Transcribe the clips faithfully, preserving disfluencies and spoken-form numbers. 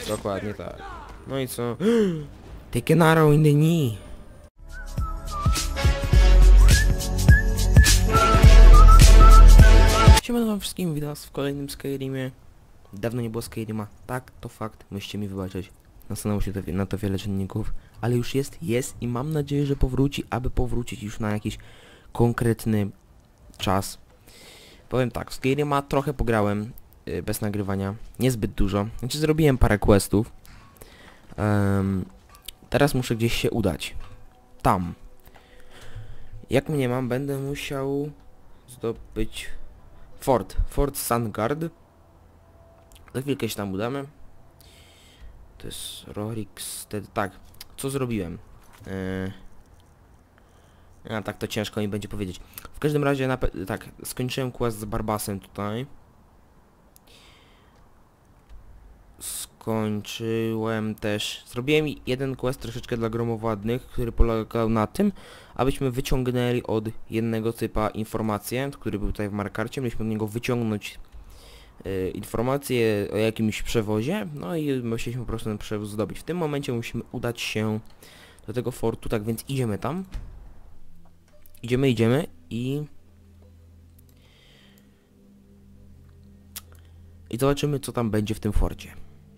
Dokładnie tak. No i co? Take an arrow in the knee. Siemano wam wszystkim, witam was w kolejnym Skyrimie. Dawno nie było Skyrima. Tak, to fakt. Musicie mi wybaczyć. Nasunęło się to, na to wiele czynników. Ale już jest, jest i mam nadzieję, że powróci, aby powrócić już na jakiś konkretny czas. Powiem tak, w Skyrima trochę pograłem yy, bez nagrywania. Niezbyt dużo. Znaczy zrobiłem parę questów. Um, teraz muszę gdzieś się udać. Tam. Jak mnie mam, będę musiał zdobyć fort. Fort Sandgard. Za chwilkę się tam udamy. To jest Rorix. Tak. Co zrobiłem? Yy... A tak to ciężko mi będzie powiedzieć. W każdym razie, na tak, skończyłem quest z Barbasem tutaj. Skończyłem też... Zrobiłem jeden quest troszeczkę dla gromowładnych, który polegał na tym, abyśmy wyciągnęli od jednego typa informację, który był tutaj w markarcie. Mieliśmy od niego wyciągnąć y, informacje o jakimś przewozie, no i musieliśmy po prostu ten przewóz zdobyć. W tym momencie musimy udać się do tego fortu, tak więc idziemy tam. Idziemy, idziemy i... I zobaczymy, co tam będzie w tym forcie.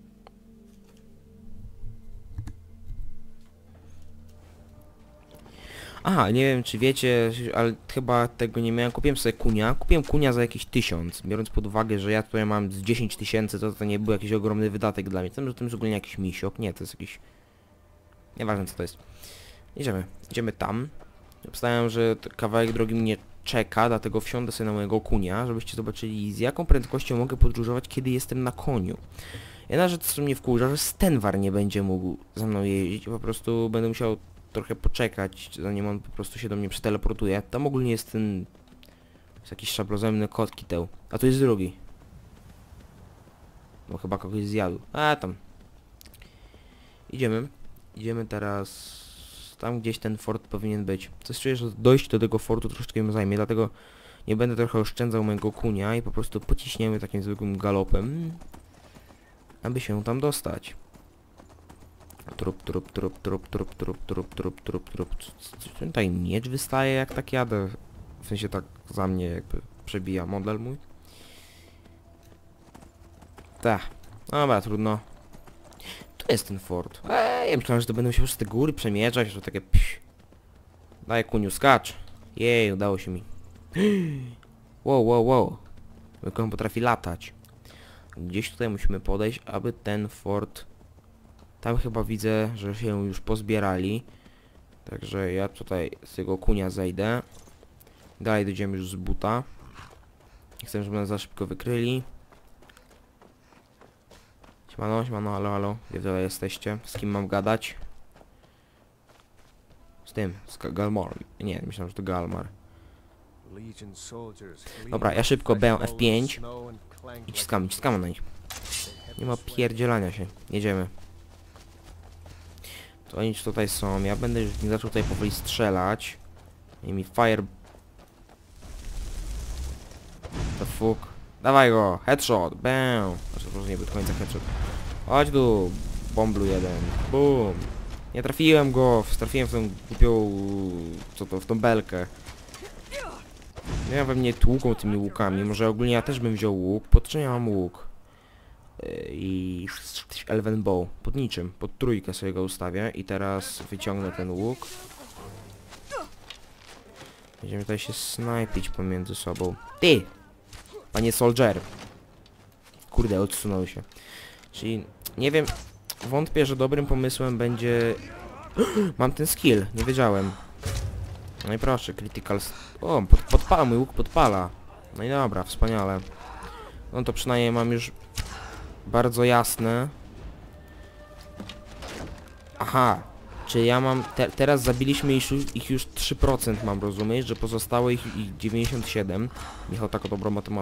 Aha, nie wiem czy wiecie, ale chyba tego nie miałem. Kupiłem sobie kunia. Kupiłem kunia za jakieś tysiąc. Biorąc pod uwagę, że ja tutaj mam z dziesięć tysięcy, to to nie był jakiś ogromny wydatek dla mnie. Tym, że to jest ogólnie jakiś misiok. Nie, to jest jakiś... Nieważne co to jest. Idziemy. Idziemy tam. Obstawiam, że kawałek drogi mnie czeka, dlatego wsiądę sobie na mojego kunia, żebyście zobaczyli z jaką prędkością mogę podróżować, kiedy jestem na koniu. Jedna rzecz, co mnie wkurza, że Stenwar nie będzie mógł ze mną jeździć. Po prostu będę musiał trochę poczekać, zanim on po prostu się do mnie przeteleportuje. Tam ogólnie jest ten... jest jakiś szablozemny kot kiteł. A tu jest drugi. No chyba kogoś zjadł. A tam. Idziemy. Idziemy teraz... tam gdzieś ten fort powinien być. Coś czuję, że dojść do tego fortu troszeczkę mi zajmie, dlatego nie będę trochę oszczędzał mojego kunia i po prostu pociśniemy takim zwykłym galopem, aby się tam dostać. Trup, trup, trup, trup, trup, trup, trup, trup, trup, trup. Tutaj miecz wystaje jak tak jadę. W sensie tak za mnie jakby przebija model mój. Tak. Dobra, trudno. Tu jest ten fort. Eee, ja myślałem, że to będą się już te góry przemierzać, że takie pś. Daj kuniu, skacz. Jej, udało się mi. Wow, wow, wow. Jak on potrafi latać. Gdzieś tutaj musimy podejść, aby ten fort... Tam chyba widzę, że się już pozbierali. Także ja tutaj z tego kunia zejdę. Dalej dojdziemy już z buta. Nie chcę, żeby nas za szybko wykryli. Siemano, siemano, halo, halo. Gdzie wy jesteście? Z kim mam gadać? Z tym, z Galmar. Nie, myślałem, że to Galmar. Dobra, ja szybko B F pięć. I ciskamy, ciskamy na nich. Nie ma pierdzielania się. Jedziemy. To oni tutaj są. Ja będę już nie zaczął tutaj powoli strzelać. I mi fire... The fuck. Dawaj go! Headshot! Bam! Znaczy, może nie był do końca headshot. Chodź tu! Bomblu jeden. Boom! Nie trafiłem go! Trafiłem w tą głupią... Co to? W tą belkę. Ja we mnie tłuką tymi łukami. Może ogólnie ja też bym wziął łuk. Po co ja mam łuk? I Elven Bow. Pod niczym. Pod trójkę sobie go ustawię. I teraz wyciągnę ten łuk. Będziemy tutaj się snajpić pomiędzy sobą. Ty! Panie Soldier! Kurde, odsunął się. Czyli, nie wiem, wątpię, że dobrym pomysłem będzie... Mam ten skill, nie wiedziałem. No i proszę, critical... O, pod, podpala, mój łuk podpala. No i dobra, wspaniale. No to przynajmniej mam już bardzo jasne. Aha, czy ja mam... Te, teraz zabiliśmy ich, ich już trzy procent, mam rozumieć, że pozostało ich, ich dziewięćdziesiąt siedem. Michał tak o dobrą matematykę.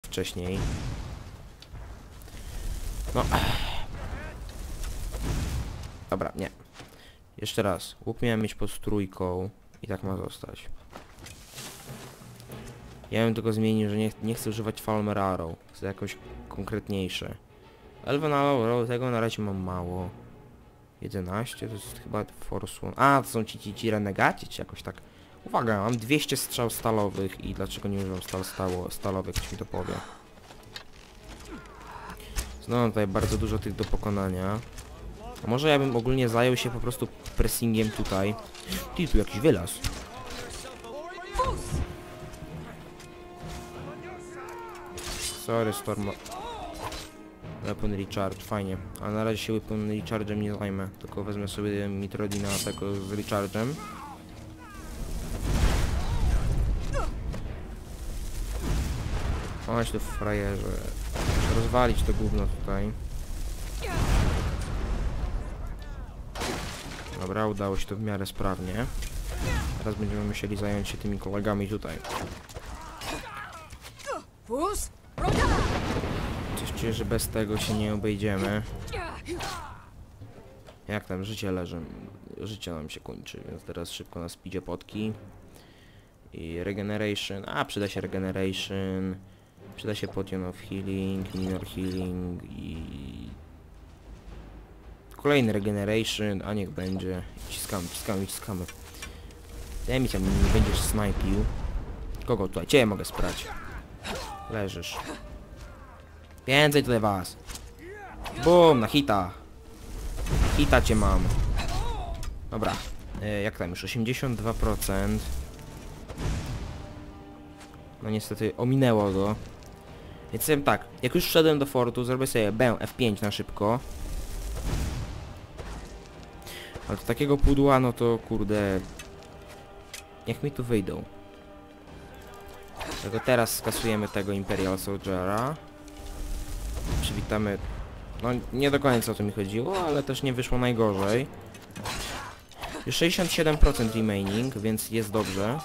wcześniej. No. Dobra, nie. Jeszcze raz. Łuk miałem mieć pod trójką i tak ma zostać. Ja bym tylko zmienił, że nie, nie chcę używać Falmer Arrow. Chcę jakoś konkretniejsze. Elven Arrow, tego na razie mam mało. jedenaście, to jest chyba Force One. A, to są ci, ci, ci renegaci, czy jakoś tak. Uwaga, mam dwieście strzał stalowych i dlaczego nie używam stal stało, stalowych, ktoś mi to powie. Znowu mam tutaj bardzo dużo tych do pokonania. A może ja bym ogólnie zajął się po prostu pressingiem tutaj. Ty, tu jakiś wylas. Sorry, Storm. Weapon Recharge, fajnie. A na razie się Weapon Recharge'em nie zajmę. Tylko wezmę sobie Mitrodina tego z Recharge'em. Chodź tu, frajerze. Muszę rozwalić to gówno tutaj. Dobra, udało się to w miarę sprawnie. Teraz będziemy musieli zająć się tymi kolegami tutaj. Coś czuję, że bez tego się nie obejdziemy. Jak tam życie leży? Życie nam się kończy, więc teraz szybko na speedzie potki. I regeneration. A, przyda się regeneration. Przyda się potion of healing, minor healing i... Kolejny regeneration, a niech będzie. Ciskamy, ciskamy, ciskamy. Daj mi tam, nie będziesz snajpił. Kogo tutaj? Ciebie mogę sprać. Leżysz. Więcej tutaj was. Bum, na hita. Hita cię mam. Dobra. E, jak tam już? osiemdziesiąt dwa procent. No niestety ominęło go. Więc powiem tak, jak już wszedłem do fortu, zrobię sobie B F pięć na szybko. Ale do takiego pudła, no to kurde... Niech mi tu wyjdą. Tylko teraz skasujemy tego Imperial Soldiera. Przywitamy... No nie do końca o to mi chodziło, ale też nie wyszło najgorzej. Już sześćdziesiąt siedem procent remaining, więc jest dobrze.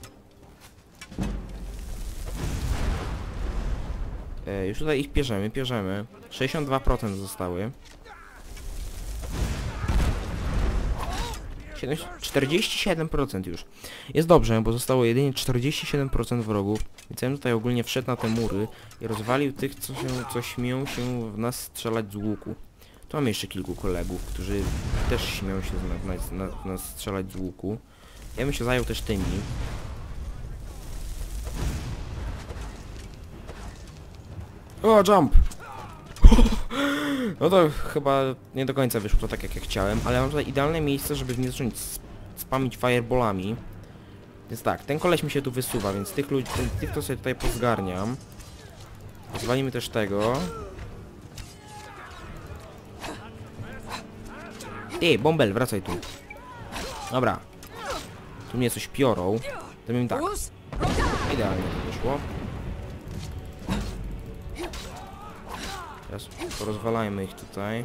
E, już tutaj ich bierzemy, bierzemy. sześćdziesiąt dwa procent zostały. czterdzieści siedem procent już. Jest dobrze, bo zostało jedynie czterdzieści siedem procent wrogów. Więc ja bym tutaj ogólnie wszedł na te mury i rozwalił tych, co, się, co śmią się w nas strzelać z łuku. Tu mamy jeszcze kilku kolegów, którzy też śmią się na, na, na, na nas strzelać z łuku. Ja bym się zajął też tymi. O, jump! No to chyba nie do końca wyszło to tak, jak ja chciałem, ale mam tutaj idealne miejsce, żeby nie zacząć spamić fireballami. Więc tak, ten koleś mi się tu wysuwa, więc tych ludzi, tych to sobie tutaj pozgarniam. Zwalimy też tego. Ty, Bombel, wracaj tu. Dobra. Tu mnie coś piorą. To bym tak. Idealnie to wyszło. Teraz porozwalajmy ich tutaj.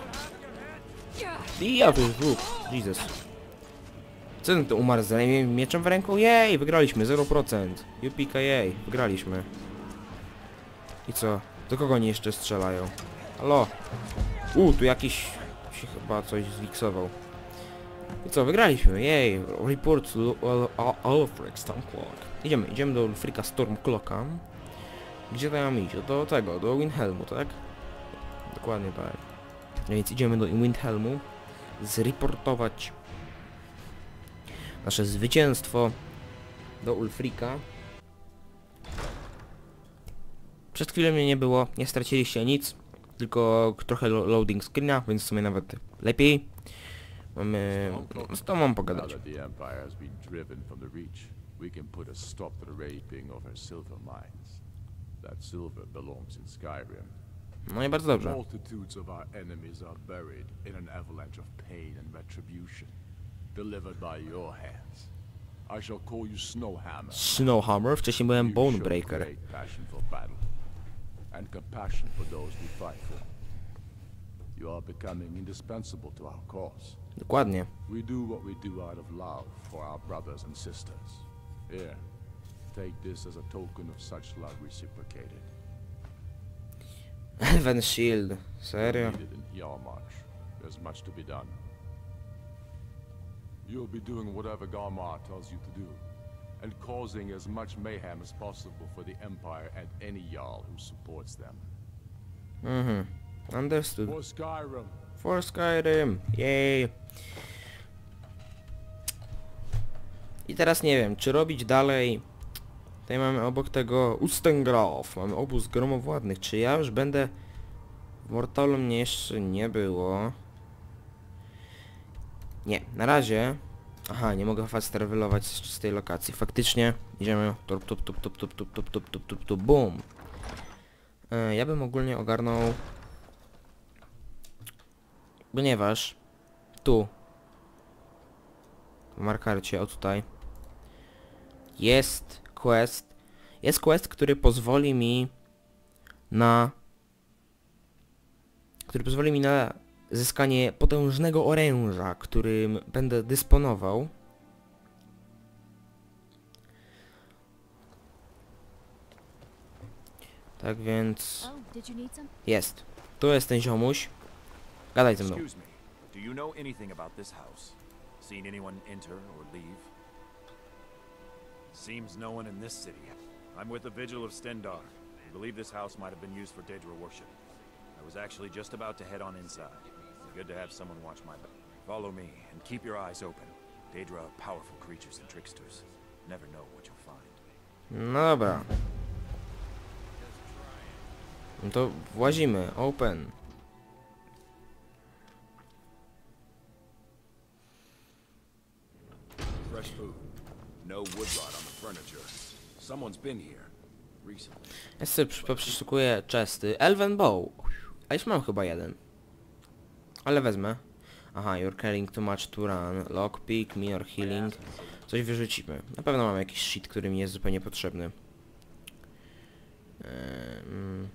I ja tu już wróg. Jesus. Co ten to umarł z mieczem w ręku? Jej, wygraliśmy, zero procent. Jupika, jej, wygraliśmy. I co? Do kogo oni jeszcze strzelają? Halo? U, tu jakiś się chyba coś zwiksował. I co, wygraliśmy, jej. Report to Ulfric Stormcloak. Idziemy, idziemy do Ulfrika Stormcloaka. Gdzie to mam iść? Do tego, do Windhelmu, tak? Dokładnie tak. No więc idziemy do Windhelmu zreportować nasze zwycięstwo do Ulfrika. Przez chwilę mnie nie było, nie straciliście nic, tylko trochę lo loading screena, więc w sumie nawet lepiej. Mamy... No, z tą mam pogadać. No i bardzo dobrze. Multitudes of our enemies are buried in an avalanche of pain and retribution, delivered by your hands. I shall call you Snowhammer. Snowhammer, wcześniej byłem Bonebreaker. Great passion for battle and compassion for those we fight for. You are becoming indispensable to our cause. Dokładnie. We do what we do out of love for our brothers and sisters. Here, take this as a token of such love reciprocated. Elven Shield. Serio? Needed in Yarmarch. There's much to be done. You'll be doing whatever Garmar tells you to do, and causing as much mayhem as possible for the Empire and any Jarl who supports them. Mhm. Understood. For Skyrim. For Skyrim. Jej. I teraz nie wiem, czy robić dalej. Tutaj mamy obok tego Ustengraf. Mamy obóz gromowładnych. Czy ja już będę... W Mortalu mnie jeszcze nie było. Nie, na razie... Aha, nie mogę fast travelować z, z tej lokacji. Faktycznie idziemy... Tup, tup, tup, tup, tup, tup, tup, tup, tup, tup, tup, bum. E, ja bym ogólnie ogarnął... Ponieważ... Tu... W markarcie, o tutaj... Jest quest... Jest quest, który pozwoli mi... Na... Który pozwoli mi na... zyskanie potężnego oręża, którym będę dysponował. Tak więc... Jest. Tu jest ten ziomuś. Gadaj ze mną. Excuse me. Do you know anything about this house? Seen anyone enter or leave? Seems no one in this city. I'm with the Vigil of Stendar. I believe this house might have been used for Daedra worship. I was actually just about to head on inside. Good to have someone watch my back. Follow me and keep your eyes open. Daedra are powerful creatures and tricksters. Never know what you'll find. No dobra. No to włazimy. Open. Fresh food. No wood rot on the furniture. Someone's been here recently. Ja sobie przy- przeszukuję chesty. Elven Bow. A już mam chyba jeden. Ale wezmę. Aha, you're carrying too much to run. Lockpick, mirror healing. Coś wyrzucimy. Na pewno mam jakiś shit, który mi jest zupełnie potrzebny. Ehm.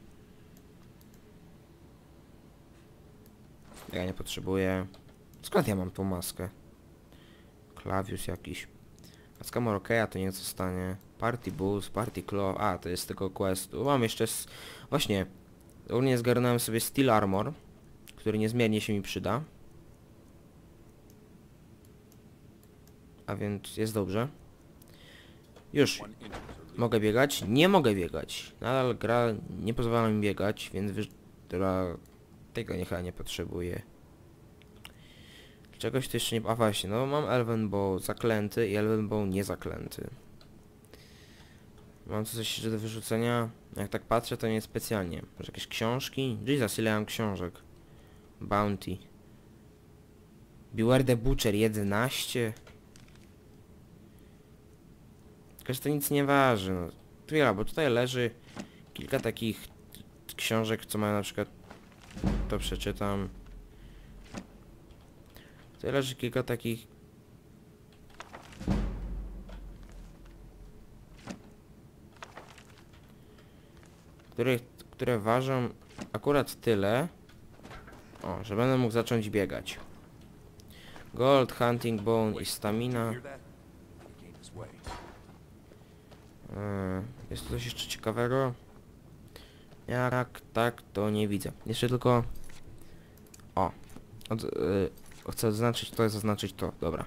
Ja nie potrzebuję. Skąd ja mam tą maskę? Klawius jakiś. Maska Morokeja to nie zostanie. Party Boost, Party Claw. A, to jest tylko quest. Mam jeszcze... S Właśnie. Ogólnie zgarnąłem sobie Steel Armor, który niezmiernie się mi przyda. A więc jest dobrze. Już. Mogę biegać? Nie mogę biegać. Nadal gra nie pozwala mi biegać, więc wy... Tego nie chyba nie potrzebuję. Czegoś tu jeszcze nie... A właśnie, no mam Elven Bow zaklęty i Elven Bow niezaklęty. Mam tu coś jeszcze do wyrzucenia? Jak tak patrzę, to nie specjalnie. Może jakieś książki? Jesus, ile mam książek? Bounty. Beware the Butcher jedenaście. Tylko, że to nic nie waży. No. Tu ja, bo tutaj leży kilka takich książek, co mają na przykład... To przeczytam. Tutaj leży kilka takich... Które, które ważą akurat tyle, o, że będę mógł zacząć biegać. Gold, Hunting Bone i Stamina. Yy, jest tu coś jeszcze ciekawego? Jak tak, to nie widzę. Jeszcze tylko... O, od, yy, chcę zaznaczyć to, zaznaczyć to, dobra.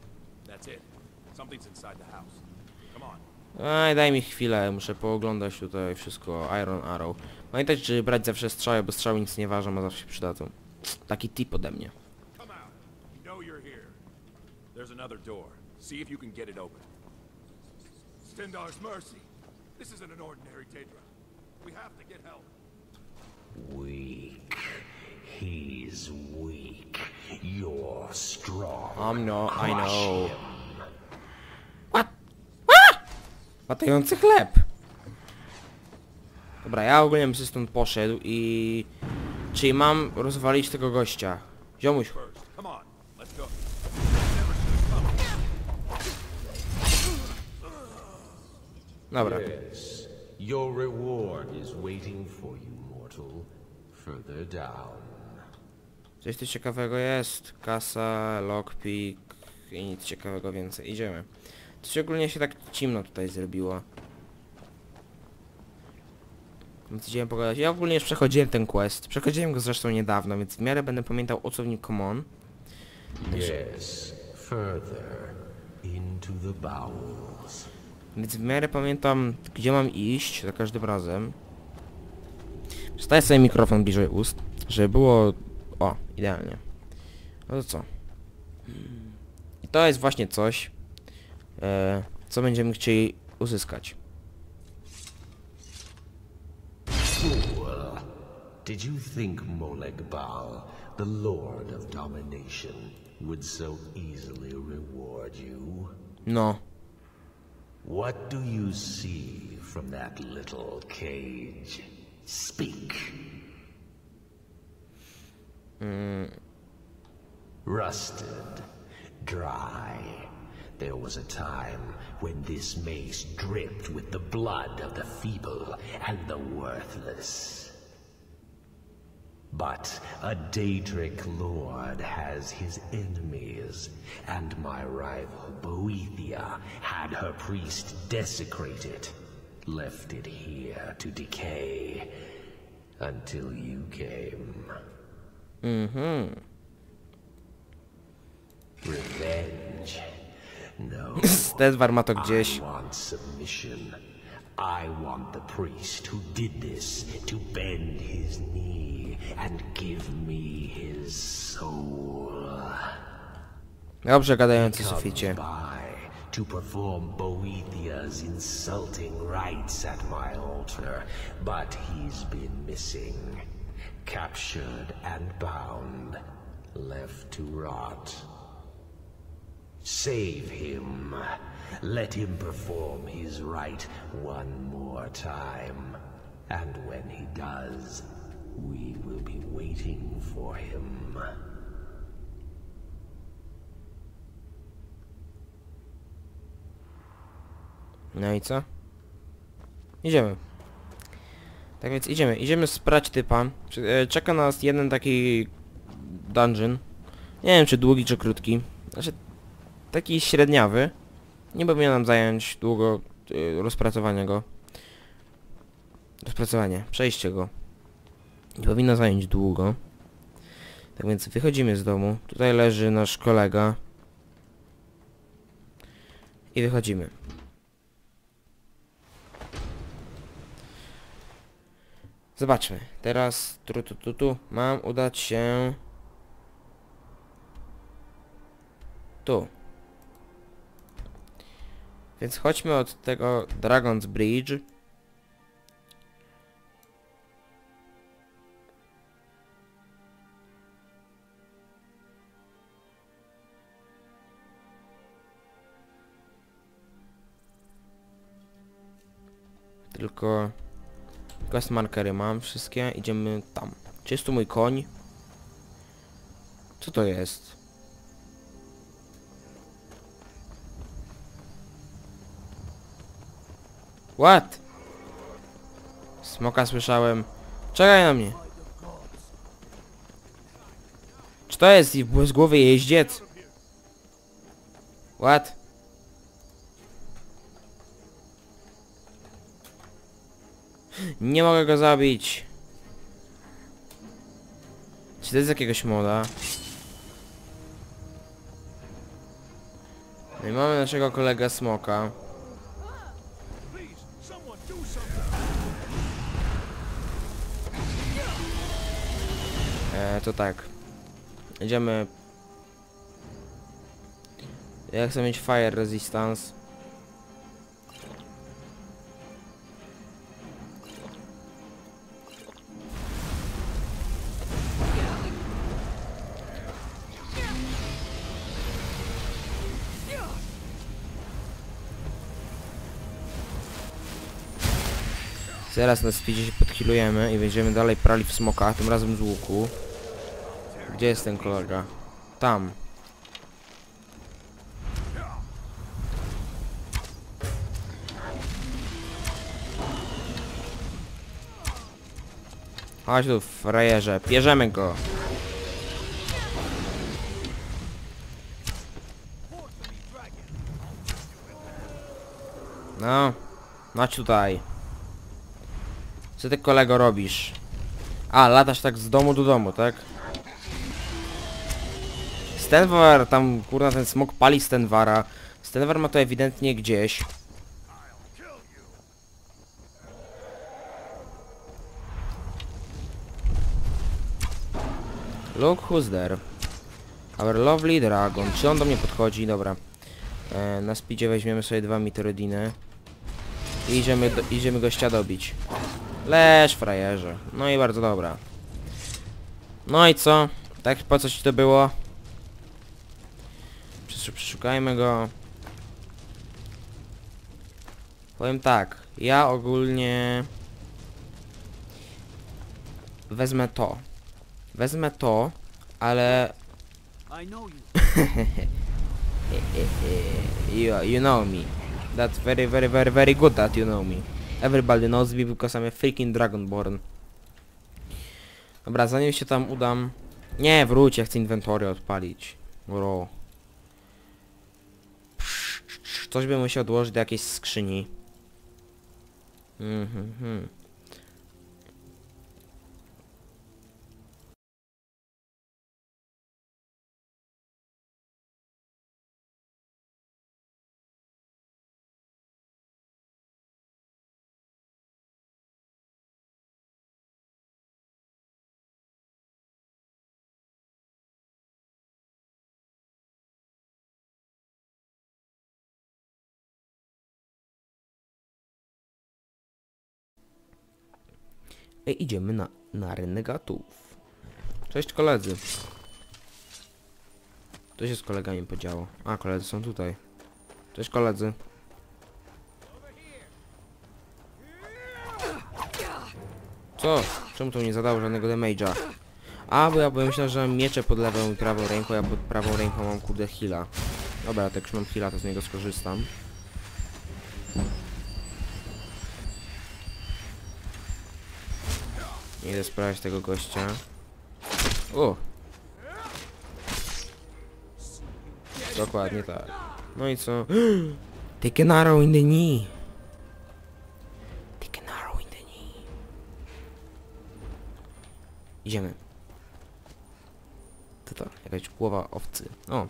Aj, daj mi chwilę, muszę pooglądać tutaj wszystko. Iron Arrow. Pamiętajcie, żeby brać zawsze strzały, bo strzały nic nie ważą, a zawsze się przydadzą. Taki tip ode mnie. Weak. He's weak. You're strong. I'm no, I know. What? Ah! Latający chleb. Dobra, ja ogólnie bym się stąd poszedł i... Czyli mam rozwalić tego gościa. Ziomuś. Dobra. Yes. Your reward is waiting for you, mortal. Further down. Coś tu ciekawego jest. Kasa, lockpick i nic ciekawego więcej. Idziemy. Coś ogólnie się tak ciemno tutaj zrobiło. Więc idziemy pogadać. Ja ogólnie już przechodziłem ten quest. Przechodziłem go zresztą niedawno, więc w miarę będę pamiętał, o co w nim common. Yes, further into the bowels. Więc w miarę pamiętam, gdzie mam iść za każdym razem. Wstaję sobie mikrofon bliżej ust, żeby było... O, idealnie. No to co? I to jest właśnie coś, e, co będziemy chcieli uzyskać. Fool! Did you think Molag Bal, the Lord of Domination, would so easily reward you? No. What do you see from that little cage? Speak. Mm. Rusted, dry. There was a time when this mace dripped with the blood of the feeble and the worthless. But a Daedric lord has his enemies, and my rival Boethia had her priest desecrated, left it here to decay, until you came. Mhm. Revenge? No. Stedwar ma to gdzieś. I want submission. I want the priest who did this to bend his knee and give me his soul. Dobrze gadający He comes suficie. by to perform Boethia's insulting rites at my altar, but he's been missing. Captured and bound, left to rot. Save him. Let him perform his rite one more time. And when he does, we will be waiting for him. No i co? Idziemy. Tak więc idziemy. Idziemy sprać typa. Czeka nas jeden taki dungeon. Nie wiem, czy długi, czy krótki. Znaczy, taki średniawy. Nie powinien nam zająć długo yy, rozpracowanie go. Rozpracowanie, przejście go. Nie powinno zająć długo. Tak więc wychodzimy z domu. Tutaj leży nasz kolega. I wychodzimy. Zobaczmy. Teraz tu, tu, tu, tu. Mam udać się... Tu. Więc chodźmy od tego Dragon's Bridge. Tylko quest markery mam wszystkie. Idziemy tam. Czy jest tu mój koń? Co to jest? What? Smoka słyszałem. Czekaj na mnie. Czy to jest z głowy jeździec? What? Nie mogę go zabić. Czy to jest jakiegoś moda? No i mamy naszego kolegę smoka. E, to tak. Idziemy. Ja chcę mieć fire resistance. Zaraz na speedzie się podhealujemy i będziemy dalej prali w smoka, tym razem z łuku. Gdzie jest ten kolega? Tam. Chodź tu, frajerze, bierzemy go. No, chodź tutaj. Co ty, kolego, robisz? A, latasz tak z domu do domu, tak? Stenwar, tam kurna ten smok pali Stenwara. Stenwar ma to ewidentnie gdzieś. Look who's there. Our lovely dragon. Czy on do mnie podchodzi? Dobra. E, na speedzie weźmiemy sobie dwa miterodiny. I idziemy, do, idziemy gościa dobić. Leż, frajerze. No i bardzo dobra. No i co? Tak, po co ci to było? Przeszukajmy go. Powiem tak. Ja ogólnie... Wezmę to. Wezmę to, ale... you, you know me. That's very, very, very, very good that you know me. Everybody knows me because I'm a freaking Dragonborn. Dobra, zanim się tam udam... Nie, wróć, ja chcę inwentory odpalić. Bro. Coś bym musiał odłożyć do jakiejś skrzyni. Mhm, mhm. I idziemy na, na renegatów. Cześć, koledzy. Co się z kolegami podziało? A, koledzy są tutaj. Cześć, koledzy. Co? Czemu to nie zadało żadnego damage'a? A, bo ja bo myślałem, że mam miecze pod lewą i prawą ręką, ja pod prawą ręką mam kurde heala. Dobra, jak już mam heala, to z niego skorzystam. Idę sprawdzić tego gościa. O! Dokładnie tak. No i co? Take an arrow in the knee. Take an arrow in the knee. Idziemy. To to, jakaś głowa owcy. O!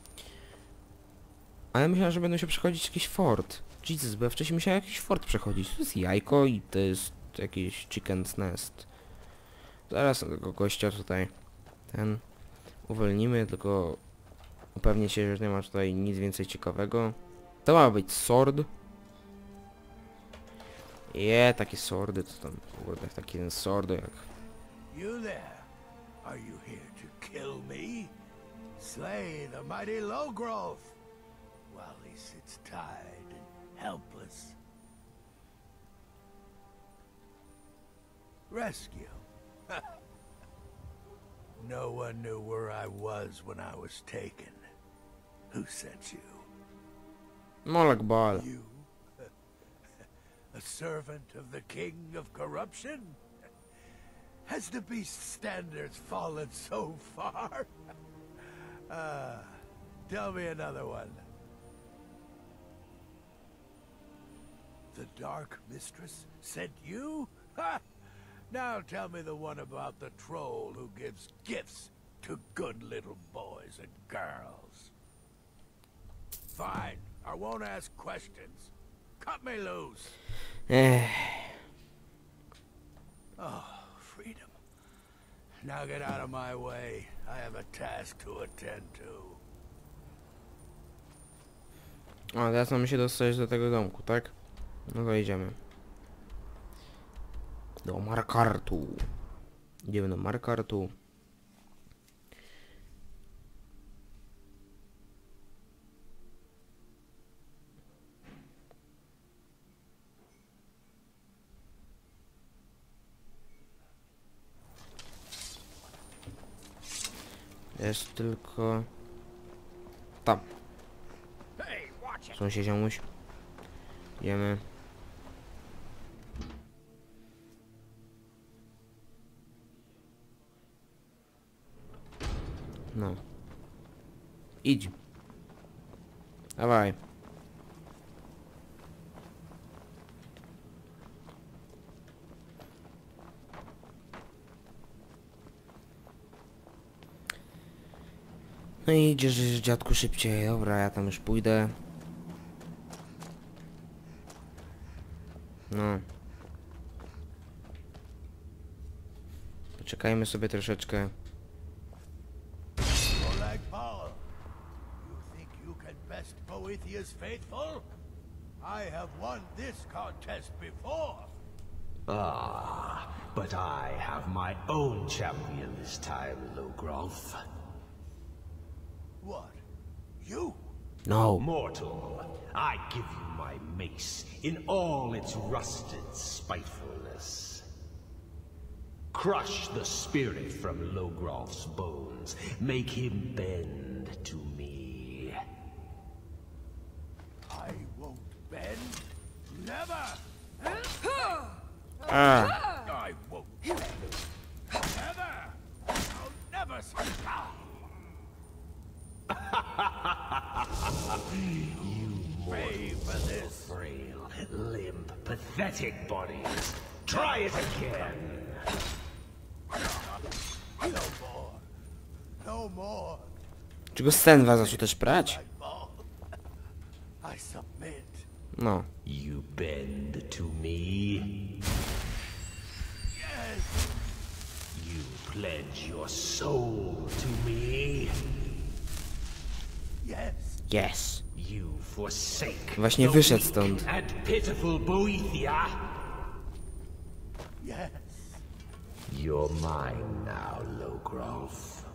Ale myślałem, że będą się przechodzić jakiś fort. Jesus, bo ja wcześniej musiałem jakiś fort przechodzić. To jest jajko i to jest jakiś chicken's nest. Zaraz tego gościa tutaj ten uwolnimy, tylko upewnię się, że nie ma tutaj nic więcej ciekawego. To ma być sword. Je, takie swordy, to tam kurde, taki ten sword jak... You there? Are you here to kill me? Slay the mighty Logrove while he sits tied and helpless. Rescue. No one knew where I was when I was taken. Who sent you? Molek Bal. You? A servant of the king of corruption? Has the beast's standards fallen so far? Ah, tell me another one. The Dark Mistress sent you? Ha! Now tell me the one about the troll who gives gifts to good little boys and girls. Fine, I won't ask questions. Cut me loose. Ech. Oh, freedom. Now get out of my way. I have a task to attend to. O, teraz mamy się dostać do tego domku, tak? No to idziemy. Do Markartu. Idziemy do Markartu. Jest tylko... Tam. Są się ziomuś. Idziemy. No. Idź. Dawaj. No i idziesz, dziadku, szybciej. Dobra, ja tam już pójdę. No. Poczekajmy sobie troszeczkę. Molag Bal, you think you can best Boethiah's faithful? I have won this contest before. Ah, but I have my own champion this time, Logrolf. What? You? No. Mortal, I give you my mace in all its rusted spitefulness. Crush the spirit from Logrolf's bones. Make him bend to me. I won't bend. Never! A. I won't bend. Never! I'll never stop! You Pay for this. frail, limp, pathetic bodies. Try it again. No more. No more. Czy go Stenwa zaczął też prać? Molag Bal. I submit. No. You bend to me. Yes! You pledge your soul to me. Yes! Yes. You forsake Właśnie the wyszedł weak stąd. and pitiful Boethia. Yes! You're mine now, Logrolf.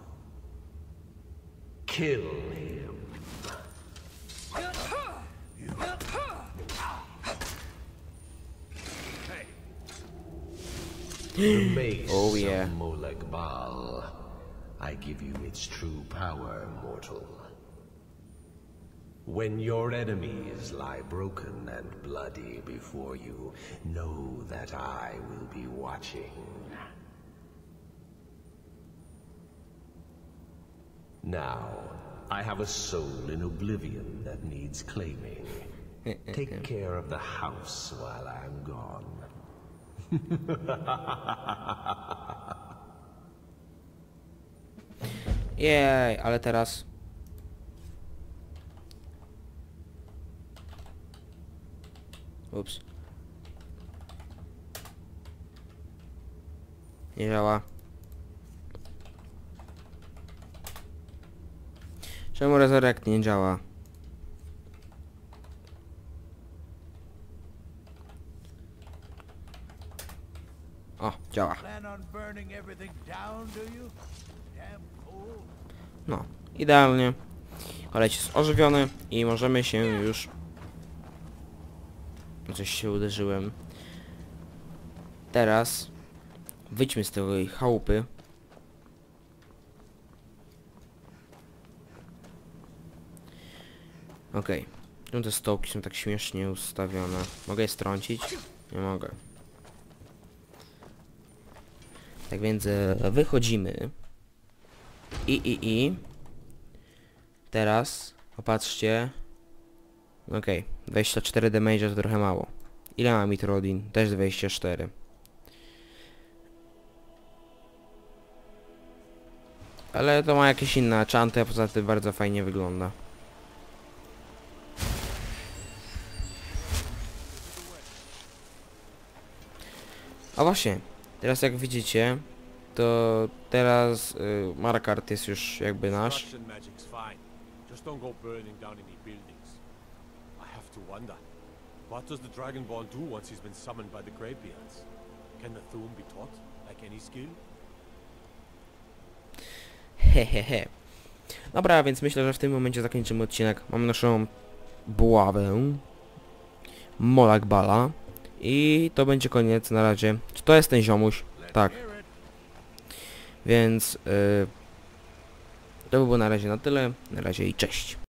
Kill him. The mace Oh, yeah. of Molag Bal. I give you its true power, mortal. When your enemies lie broken and bloody before you, know that I will be watching. Now, I have a soul in oblivion that needs claiming. Take care of the house while I'm gone. Jej, ale teraz... Ups. Nie działa. Czemu Resurrect nie działa? O, działa. Plan on burning everything down, do you? Damn fool. No, idealnie. Koleś jest ożywiony i możemy się już... Coś się uderzyłem. Teraz wyjdźmy z tej chałupy. Okej. Okay. Te stołki są tak śmiesznie ustawione. Mogę je strącić? Nie mogę. Tak więc e, wychodzimy. I, i, i. Teraz, popatrzcie. Okej, okay. dwadzieścia cztery damage to trochę mało. Ile ma Mitrodin? Też dwadzieścia cztery. Ale to ma jakieś inne enchanty, a poza tym bardzo fajnie wygląda. A właśnie, teraz jak widzicie, to teraz y, Markarth jest już jakby nasz. Destruction magic's fine. Just don't go burning down any buildings. I have to wonder, what does the Dragonborn do once he's been summoned by the Greybeards? Can the Thu'um be taught, like any skill? Hehehe. Dobra, więc myślę, że w tym momencie zakończymy odcinek. Mam naszą buławę Molag Bala i to będzie koniec na razie. Czy to jest ten ziomuś? Tak. Więc yy, to by było na razie na tyle. Na razie i cześć.